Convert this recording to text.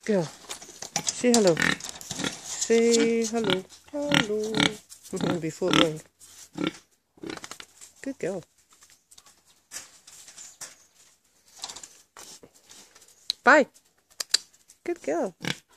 girl. Say hello. Say hello. Hello. Before going. Good girl. Bye. Good girl.